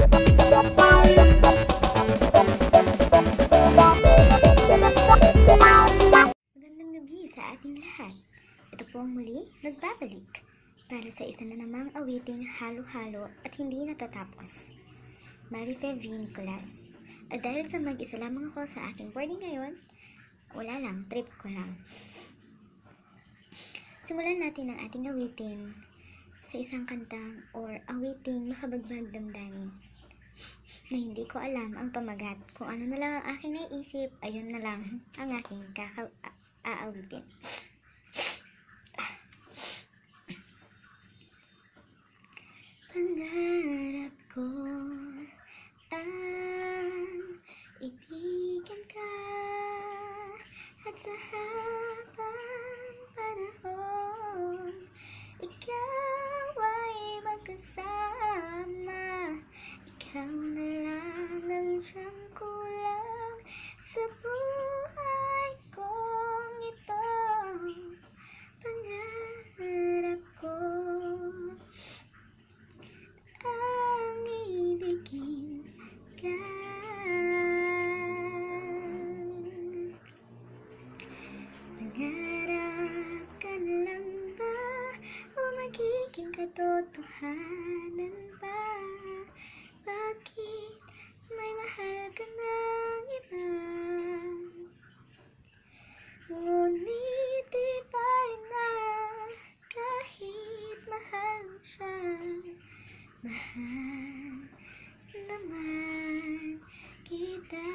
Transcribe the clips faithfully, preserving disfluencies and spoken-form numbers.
Magandang gabi sa ating lahat. Ito po ang muli, nagbabalik para sa isa na namang awiting halo-halo at hindi natatapos. Marife V. Nicolas. At dahil sa mag-isa lamang ako sa aking boarding ngayon, wala lang, trip ko lang. Simulan natin ang ating awitin sa isang kanta or awiting makabagbag damdamin na hindi ko alam ang pamagat. Kung ano na lang ang aking naisip, ayun na lang ang aking kaka-aawitin. Pangarap ko ang ibigin ka at sa habang panahon ikaw ay magkasama. Ikaw na lang ang siyang kulang sa buhay kong ito. Pangarap ko ang ibigin ka. Pangarap ka na lang ba o magiging katotohanan ba? Bakit may mahal ka ng iba? Ngunit di pa rin na kahit mahal mo siya, mahal naman kita.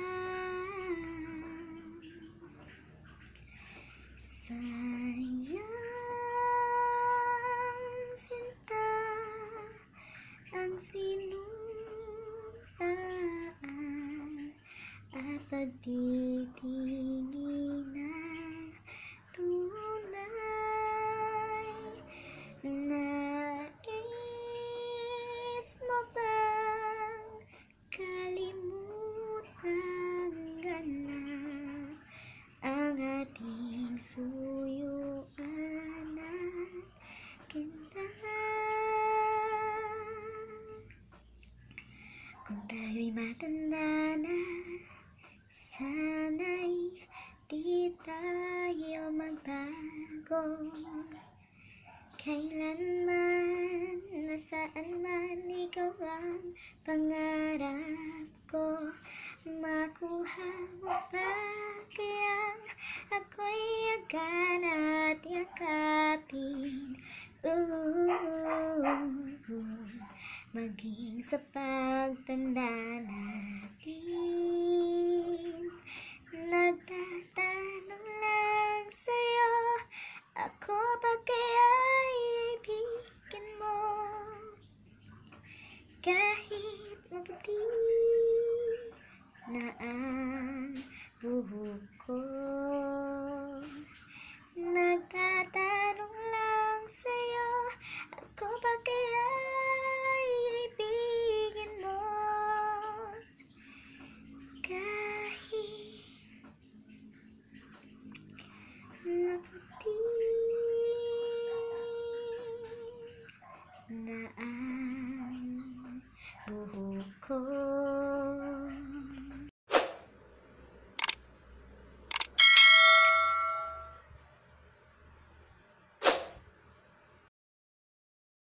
Sayang sinta ang sinumpaan at pagtitingin na tunay. Nais mo bang kalimutan ka na ang ating suyuan at kinta? Kung tayo'y matanda na, sana'y di tayo magbago. Kailanman, nasaan man, ikaw ang pangarap ko. Makuha mo ba kayang ako'y yagan at yakapin? Ooh, maging sa pagtanda natin, nagtatanong lang sa'yo, ako ba kaya'y ibigin mo? Kahit maputi na ang buhok ko, nagtatanong lang sa'yo, ako ba kaya'y ibigin mo? Kahit maputi na ang